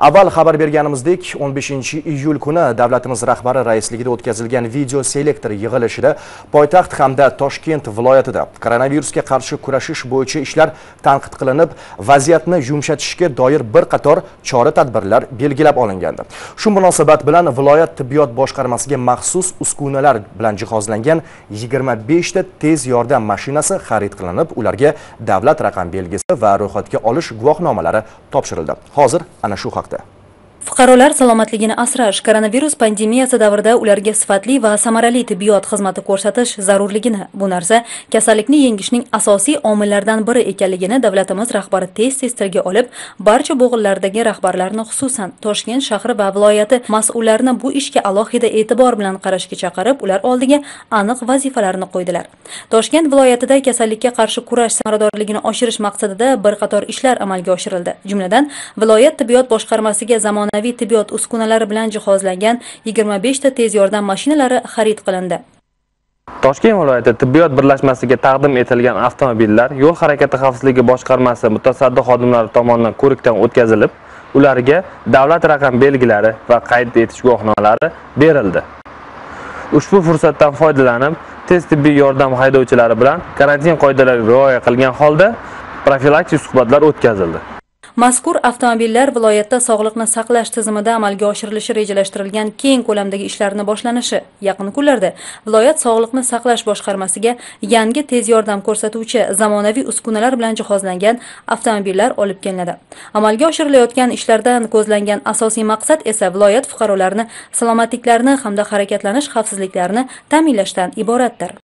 Avval xabar berganimizdek, 15-iyul kuni davlatimiz rahbari raisligida o'tkazilgan video selektor yig'ilishida poytaxt hamda Toshkent viloyatida koronavirusga qarshi kurashish bo'yicha ishlar tanqid qilinib, vaziyatni yumshatishga doir bir qator chora-tadbirlar belgilab olingandi. Shu munosabat bilan viloyat tibbiyot boshqarmasiga maxsus uskunalar bilan jihozlangan 25 ta tez yordam mashinasi xarid qilinib, ularga davlat raqam belgisi va ro'yxatga olish guvohnomalari topshirildi. Hozir ana shu haqda. Fuqarolar salomatligini asrash, koronavirus pandemiyasi davrida ularga sifatli va samarali tibbiyot xizmati ko'rsatish zarurligini, bu narsa kasallikni yengishning asosiy omillaridan biri ekanligini davlatimiz rahbari tez-tez tilga olib, barcha bo'g'inlardagi rahbarlarni, xususan Toshkent shahri va viloyati mas'ullarini bu ishga alohida e'tibor bilan qarashga chaqirib, ular oldiga aniq vazifalarni qo'ydilar. Toshkent viloyatida kasallikka qarshi kurash samaradorligini oshirish maqsadida bir qator ishlar amalga oshirildi. Jumladan, viloyat tibbiyot boshqarmasiga zamonaviy tibbiyot uskunalari bilan jihozlangan 25 ta tez yordam mashinalari xarid qilindi. Toshkent viloyati tibbiyot birlashmasiga taqdim etilgan avtomobillar yo'l harakati xavfsizligi boshqarmasi mutasaddi xodimlari tomonidan ko'rikdan o'tkazilib, ularga davlat raqam belgilari va qayd etish guvohnomalari berildi. Ushbu fursatdan foydalanib, tez tibbiy yordam haydovchilari bilan karantin qoidalariga rioya qilgan holda profilaktik suhbatlar o'tkazildi. Mazkur avtomobillar viloyatda sog'liqni saqlash tizimida amalga oshirilishi rejalashtirilgan keng ko'lamdagi ishlarni boshlanishi, yaqin kunlarda viloyat sog'liqni saqlash boshqarmasiga yangi tez yordam ko'rsatuvchi zamonaviy uskunalar bilan jihozlangan avtomobillar olib kelinadi. Amalga oshirilayotgan ishlardan ko'zlangan asosiy maqsad esa viloyat fuqarolarini salomatliklarini hamda harakatlanish xavfsizliklarini ta'minlashdan iboratdir.